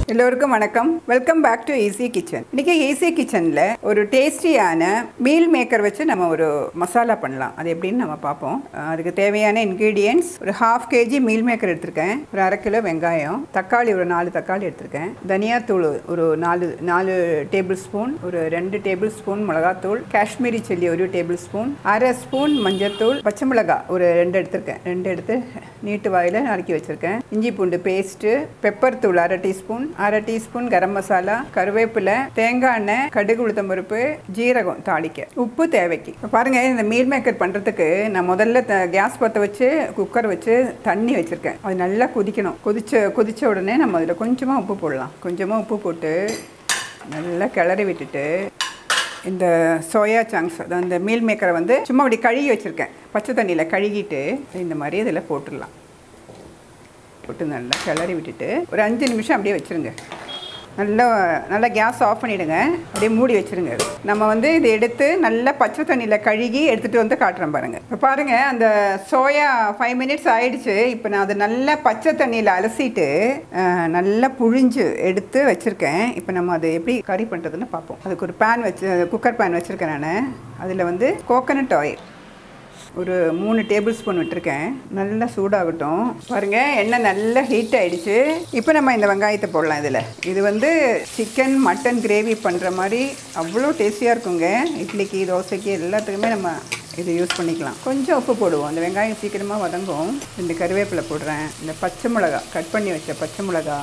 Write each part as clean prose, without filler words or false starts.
எல்லோருக்கும் வணக்கம். Welcome back to Easy Kitchen. இன்னைக்கு ஈஸி கிச்சனில் ஒரு டேஸ்டியான மீல் மேக்கர் வச்சு நம்ம ஒரு மசாலா பண்ணலாம். அது எப்படின்னு நம்ம பார்ப்போம். அதுக்கு தேவையான இன்க்ரீடியன்ட்ஸ் ஒரு 1/2 kg மீல் மேக்கர் எடுத்திருக்கேன், ஒரு 1/2 கிலோ வெங்காயம், தக்காளி ஒரு 4 தக்காளி எடுத்திருக்கேன், தனியாத்தூள் ஒரு 4 டேபிள் ஸ்பூன், ஒரு 2 டேபிள் ஸ்பூன் மிளகாத்தூள், Kashmiri chilli 1 tablespoon, 1/2 spoon மஞ்சத்தூள், பச்சை மிளகாய் ஒரு 2 எடுத்திருக்கேன், 2 எடுத்து நீட்டு வாயில் நறுக்கி வச்சுருக்கேன், இஞ்சி பூண்டு பேஸ்ட்டு, பெப்பர் தூள் 1/2 டீஸ்பூன், 1/2 டீஸ்பூன் கரம் மசாலா, கருவேப்பிலை, தேங்காய் எண்ணெய், கடுகு உளுத்தம் பருப்பு, ஜீரகம் தாளிக்க, உப்பு தேவைக்கு. பாருங்கள், இந்த மீல் மேக்கர் பண்ணுறதுக்கு நான் முதல்ல கேஸ் பற்ற வச்சு குக்கர் வச்சு தண்ணி வச்சுருக்கேன். அது நல்லா கொதிக்கணும். கொதித்த உடனே நம்ம அதில் கொஞ்சமாக உப்பு போடலாம். கொஞ்சமாக உப்பு போட்டு நல்லா கிளறி விட்டுட்டு இந்த சோயா சங்க்ஸ் அந்த மீல் மேக்கரை வந்து சும்மா அப்படி கழுகி வச்சுருக்கேன், பச்சை தண்ணியில் கழுகிட்டு இந்த மாதிரி இதில் போட்டுடலாம். போட்டு நல்லா கிளறி விட்டுட்டு ஒரு 5 நிமிஷம் அப்படியே வச்சுருங்க. நல்லா கேஸ் ஆஃப் பண்ணிவிடுங்க, அப்படியே மூடி வச்சுருங்க. நம்ம வந்து இதை எடுத்து நல்லா பச்சை தண்ணியில் கழுகி எடுத்துகிட்டு வந்து காட்டுறேன் பாருங்கள். இப்போ பாருங்கள், அந்த சோயா 5 மினிட்ஸ் ஆகிடுச்சு. இப்போ நான் அதை நல்லா பச்சை தண்ணியில் அலசிட்டு நல்லா புழிஞ்சு எடுத்து வச்சுருக்கேன். இப்போ நம்ம அதை எப்படி கறி பண்ணுறதுன்னு பார்ப்போம். அதுக்கு ஒரு குக்கர் பேன் வச்சுருக்கேன் நான். அதில் வந்து கோகனட் ஆயில் ஒரு 3 டேபிள் ஸ்பூன் விட்டுருக்கேன். நல்லா சூடாகட்டும். பாருங்கள், எண்ணெய் நல்லா ஹீட் ஆகிடுச்சு. இப்போ நம்ம இந்த வெங்காயத்தை போடலாம் இதில். இது வந்து சிக்கன் மட்டன் கிரேவி பண்ணுற மாதிரி அவ்வளோ டேஸ்டியாக இருக்குங்க. இட்லிக்கு தோசைக்கு எல்லாத்துக்குமே நம்ம இது யூஸ் பண்ணிக்கலாம். கொஞ்சம் உப்பு போடுவோம், அந்த வெங்காயம் சீக்கிரமாக வதங்கும். 2 கருவேப்பிலை போடுறேன், இந்த பச்சை மிளகா கட் பண்ணி வச்ச பச்சை மிளகா,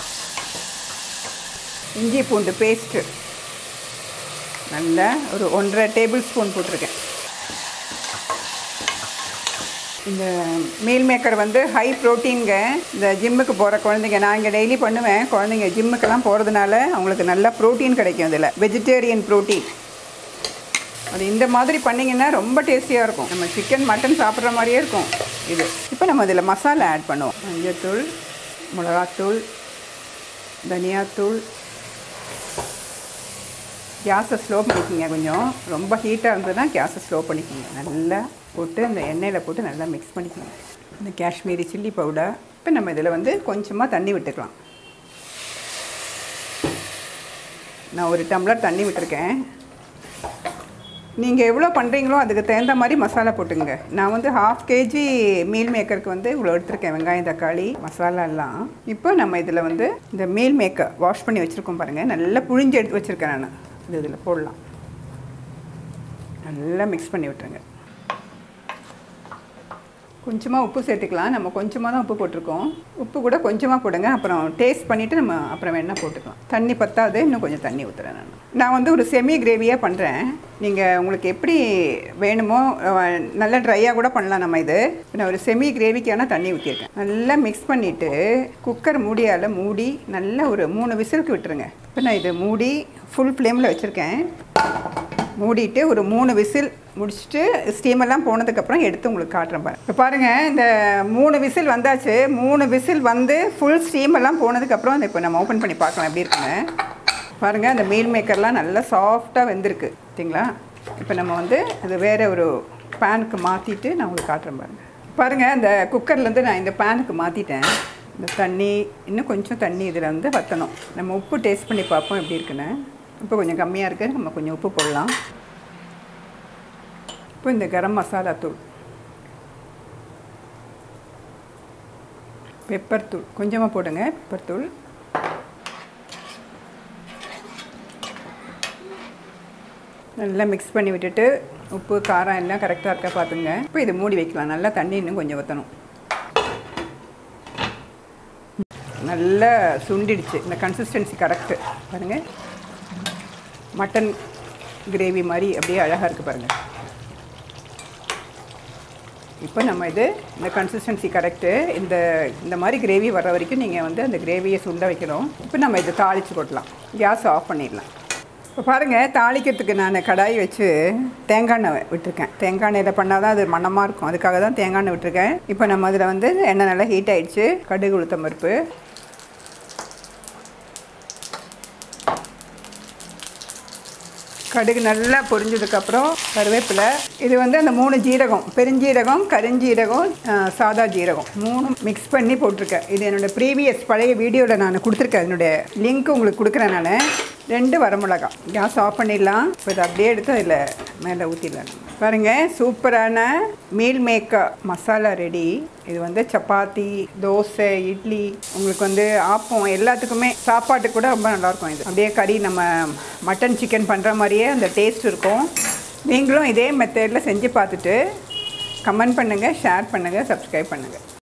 இஞ்சி பூண்டு பேஸ்ட்டு நல்லா ஒரு 1.5 டேபிள் ஸ்பூன் போட்டிருக்கேன். இந்த மீல் மேக்கர் வந்து ஹை ப்ரோட்டீனுங்க. இந்த ஜிம்முக்கு போகிற குழந்தைங்க, நான் இங்கே டெய்லி பண்ணுவேன். குழந்தைங்க ஜிம்முக்கெல்லாம் போகிறதுனால அவங்களுக்கு நல்லா ப்ரோட்டீன் கிடைக்கும். இதில் வெஜிடேரியன் ப்ரோட்டீன். அது இந்த மாதிரி பண்ணிங்கன்னா ரொம்ப டேஸ்டியாக இருக்கும். நம்ம சிக்கன் மட்டன் சாப்பிட்ற மாதிரியே இருக்கும் இது. இப்போ நம்ம இதில் மசாலா ஆட் பண்ணுவோம். மஞ்சத்தூள், மிளகாத்தூள், தனியாத்தூள். கேஸை ஸ்லோ பண்ணிக்கோங்க. கொஞ்சம் ரொம்ப ஹீட்டாக இருந்ததுன்னா கேஸை ஸ்லோ பண்ணிக்கோங்க. நல்லா போட்டு அந்த எண்ணெயில் போட்டு நல்லா மிக்ஸ் பண்ணிக்கோங்க. இந்த காஷ்மீரி சில்லி பவுடர். இப்போ நம்ம இதில் வந்து கொஞ்சமாக தண்ணி விட்டுக்கலாம். நான் 1 டம்ளர் தண்ணி விட்டுருக்கேன். நீங்கள் எவ்வளோ பண்ணுறீங்களோ அதுக்கு தகுந்த மாதிரி மசாலா போட்டுங்க. நான் வந்து 1/2 kg மீல் மேக்கருக்கு வந்து இவ்வளோ எடுத்துருக்கேன், வெங்காயம் தக்காளி மசாலா எல்லாம். இப்போ நம்ம இதில் வந்து இந்த மீல் மேக்கர் வாஷ் பண்ணி வச்சுருக்கோம் பாருங்கள், நல்லா புழிஞ்சு எடுத்து வச்சுருக்கேன் நான். இது இதில் போடலாம். நல்லா மிக்ஸ் பண்ணி விட்டுருங்க. கொஞ்சமாக உப்பு சேர்த்துக்கலாம். நம்ம கொஞ்சமாக தான் உப்பு போட்டிருக்கோம். உப்பு கூட கொஞ்சமாக போடுங்க, அப்புறம் டேஸ்ட் பண்ணிவிட்டு நம்ம அப்புறம் வேணால் போட்டுக்கலாம். தண்ணி பத்தாது, இன்னும் கொஞ்சம் தண்ணி ஊற்றுறேன் நான் வந்து ஒரு செமி கிரேவியாக பண்ணுறேன். நீங்கள் உங்களுக்கு எப்படி வேணுமோ நல்லா ட்ரையாக கூட பண்ணலாம். நம்ம இது நான் ஒரு செமி கிரேவிக்கான தண்ணி ஊற்றிருக்கேன். நல்லா மிக்ஸ் பண்ணிவிட்டு குக்கர் மூடியால் மூடி நல்லா ஒரு 3 விசிலுக்கு விட்டுருங்க. இப்போ நான் இது மூடி ஃபுல் ஃப்ளேமில் வச்சுருக்கேன். மூடிட்டு ஒரு 3 விசில் முடிச்சுட்டு ஸ்டீமெல்லாம் போனதுக்கப்புறம் எடுத்து உங்களுக்கு காட்டுறேன் பாருங்கள். இப்போ பாருங்கள், இந்த 3 விசில் வந்தாச்சு. 3 விசில் வந்து ஃபுல் ஸ்டீமெல்லாம் போனதுக்கப்புறம் இப்போ நம்ம ஓப்பன் பண்ணி பார்க்கலாம் எப்படி இருக்குன்னு. பாருங்கள், அந்த மீல் மேக்கர்லாம் நல்லா சாஃப்டாக வெந்திருக்கு பார்த்தீங்களா. இப்போ நம்ம வந்து அது வேறு ஒரு பேனுக்கு மாற்றிட்டு நான் உங்களுக்கு காட்டுறேன் பாருங்கள். பாருங்கள், அந்த குக்கர்லேருந்து நான் இந்த பேனுக்கு மாற்றிட்டேன். இந்த தண்ணி இன்னும் கொஞ்சம் தண்ணி இதில் வந்து வற்றணும். நம்ம உப்பு டேஸ்ட் பண்ணி பார்ப்போம் எப்படி இருக்குன்னு. இப்போ கொஞ்சம் கம்மியாக இருக்குது, நம்ம கொஞ்சம் உப்பு போடலாம். இப்போ இந்த கரம் மசாலா தூள், பெப்பர் தூள் கொஞ்சமாக போடுங்க. பெப்பர் தூள் நல்லா மிக்ஸ் பண்ணி விட்டுட்டு உப்பு காரம் எல்லாம் கரெக்டாக இருக்கா பார்த்துங்க. இப்போ இது மூடி வைக்கலாம். நல்லா தண்ணி இன்னும் கொஞ்சம் ஊற்றணும். நல்லா சுண்டிடுச்சு. இந்த கன்சிஸ்டன்சி கரெக்டு பாருங்கள். மட்டன் கிரேவி மாதிரி அப்படியே அழகாக இருக்குது பாருங்கள். இப்போ நம்ம இந்த கன்சிஸ்டன்சி கரெக்டு. இந்த மாதிரி கிரேவி வர்ற வரைக்கும் நீங்கள் வந்து அந்த கிரேவியை சுண்ட வைக்கணும். இப்போ நம்ம இதை தாளித்து கொட்டலாம். கேஸ் ஆஃப் பண்ணிடலாம். இப்போ பாருங்கள், தாளிக்கிறதுக்கு நான் கடாய் வச்சு தேங்காய் எண்ணெய் விட்டுருக்கேன். தேங்காய் எண்ணெயில் பண்ணால் தான் அது மணமாக இருக்கும், அதுக்காக தான் தேங்காய் எண்ணெய் விட்டுருக்கேன். இப்போ நம்ம அதில் வந்து எண்ணெய் நல்லா ஹீட் ஆகிடுச்சு. கடுகு உளுத்தம் பருப்பு, கடுகு நல்லா பொரிஞ்சதுக்கப்புறம் கருவேப்பிலை. இது வந்து அந்த 3 ஜீரகம், பெருஞ்சீரகம், கருஞ்சீரகம், சாதா ஜீரகம் 3 மிக்ஸ் பண்ணி போட்டிருக்கேன். இது என்னோடய ப்ரீவியஸ் பழைய வீடியோவில் நான் கொடுத்துருக்கேன். என்னுடைய லிங்க் உங்களுக்கு கொடுக்குறேன். நான் 2 வரமிளகா. கேஸ் ஆஃப் பண்ணிடலாம். இப்போ இதை அப்படியே எடுத்து அதில் மேலே ஊற்றிடலாம். பாருங்கள், சூப்பரான மீல் மேக்கர் மசாலா ரெடி. இது வந்து சப்பாத்தி, தோசை, இட்லி, உங்களுக்கு வந்து ஆப்பம் எல்லாத்துக்குமே, சாப்பாட்டுக்கு கூட ரொம்ப நல்லாயிருக்கும். இது அப்படியே கறி நம்ம மட்டன் சிக்கன் பண்ணுற மாதிரியே அந்த டேஸ்ட் இருக்கும். நீங்களும் இதே மெத்தடில் செஞ்சு பார்த்துட்டு கமெண்ட் பண்ணுங்கள், ஷேர் பண்ணுங்கள், சப்ஸ்கிரைப் பண்ணுங்கள்.